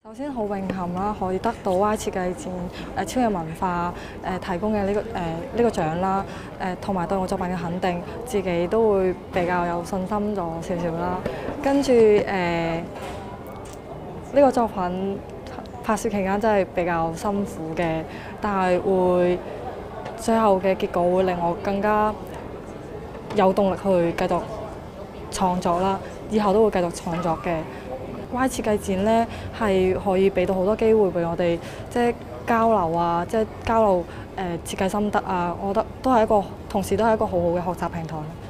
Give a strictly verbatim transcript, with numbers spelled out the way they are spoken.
首先好榮幸啦，可以得到 Y 設計展誒超人文化誒提供嘅呢、這個誒呢、呃這個獎啦，誒同埋對我作品嘅肯定，自己都會比較有信心咗少少啦。跟住誒呢個作品拍攝期間真係比較辛苦嘅，但係會最後嘅結果會令我更加有動力去繼續創作啦，以後都會繼續創作嘅。Y 設計展咧係可以俾到好多機會俾我哋，即係交流啊，即係交流誒設計心得啊，我覺得都係一個同時都係一個好好嘅學習平台。